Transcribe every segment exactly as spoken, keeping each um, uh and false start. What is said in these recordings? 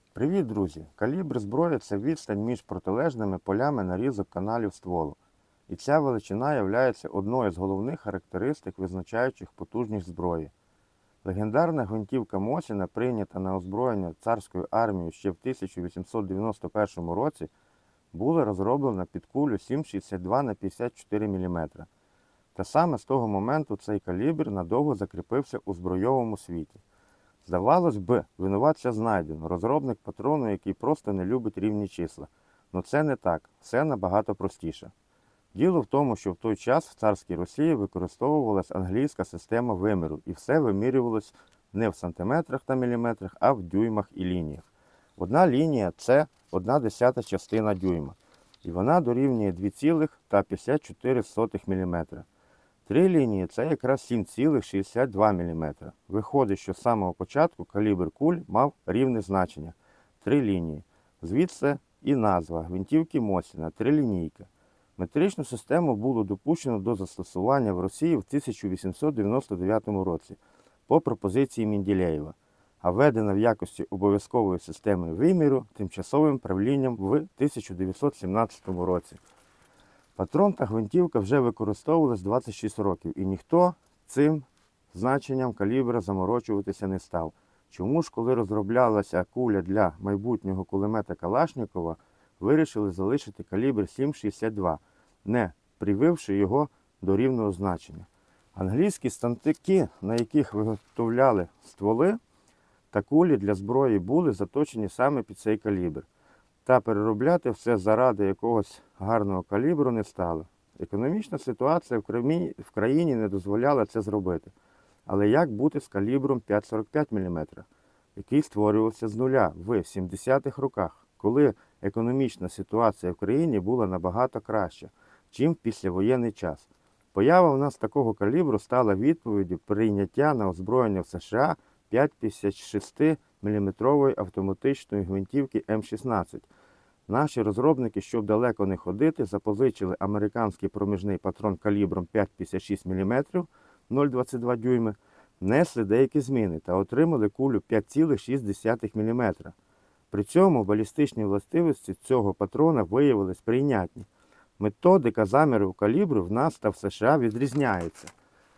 Привіт, друзі! Калібр зброї – це відстань між протилежними полями нарізок каналів стволу. І ця величина є одною з головних характеристик, визначаючих потужність зброї. Легендарна гвинтівка Мосіна, прийнята на озброєння царською армією ще в тисяча вісімсот дев'яносто першому році, була розроблена під кулю сім шістдесят два на п'ятдесят чотири міліметри. Та саме з того моменту цей калібр надовго закріпився у збройовому світі. Здавалось би, винуватця знайдено, розробник патрону, який просто не любить рівні числа. Но це не так, все набагато простіше. Діло в тому, що в той час в царській Росії використовувалась англійська система виміру, і все вимірювалось не в сантиметрах та міліметрах, а в дюймах і лініях. Одна лінія – це одна десята частина дюйма, і вона дорівнює два цілих п'ятдесят чотири сотих міліметра. Три лінії – це якраз сім цілих шістдесят два міліметра. Виходить, що з самого початку калібр куль мав рівне значення – три лінії. Звідси і назва гвинтівки Мосіна – трилінійка. Метричну систему було допущено до застосування в Росії в тисяча вісімсот дев'яносто дев'ятому році по пропозиції Менделєєва, а введена в якості обов'язкової системи виміру тимчасовим правлінням в тисяча дев'ятсот сімнадцятому році. Патрон та гвинтівка вже використовувались двадцять шість років, і ніхто цим значенням калібра заморочуватися не став. Чому ж, коли розроблялася куля для майбутнього кулемета Калашнікова, вирішили залишити калібр сім шістдесят два, не прививши його до рівного значення? Англійські станки, на яких виготовляли стволи та кулі для зброї, були заточені саме під цей калібр. Та переробляти все заради якогось гарного калібру не стало. Економічна ситуація в країні не дозволяла це зробити. Але як бути з калібром п'ять сорок п'ять міліметрів, який створювався з нуля в сімдесятих роках, коли економічна ситуація в країні була набагато краща, чим в післявоєнний час? Поява в нас такого калібру стала відповіддю прийняття на озброєння в США п'ять п'ятдесят шість міліметрової автоматичної гвинтівки М шістнадцять. Наші розробники, щоб далеко не ходити, запозичили американський проміжний патрон калібром п'ять п'ятдесят шість міліметрів нуль двадцять два дюйми, внесли деякі зміни та отримали кулю п'ять цілих шість десятих міліметра. При цьому балістичні властивості цього патрона виявились прийнятні. Методика заміру калібру в нас та в США відрізняється.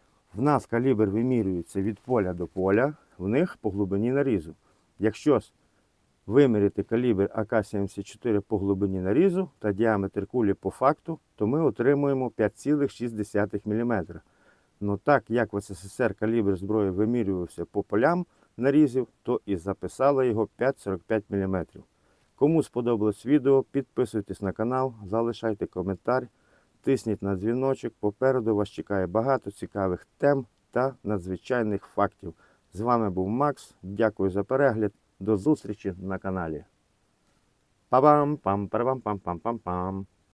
В нас калібр вимірюється від поля до поля, в них по глибині нарізу. Якщо виміряти калібр А К сімдесят чотири по глибині нарізу та діаметр кулі по факту, то ми отримуємо п'ять цілих шість десятих міліметра. Но так як в С С С Р калібр зброї вимірювався по полям нарізів, то і записали його п'ять сорок п'ять міліметрів. Кому сподобалось відео, підписуйтесь на канал, залишайте коментар, тисніть на дзвіночок. Попереду вас чекає багато цікавих тем та надзвичайних фактів. З вами був Макс. Дякую за перегляд. До зустрічі на каналі. Па-бам, пам-парам-пам-пам-пам-пам.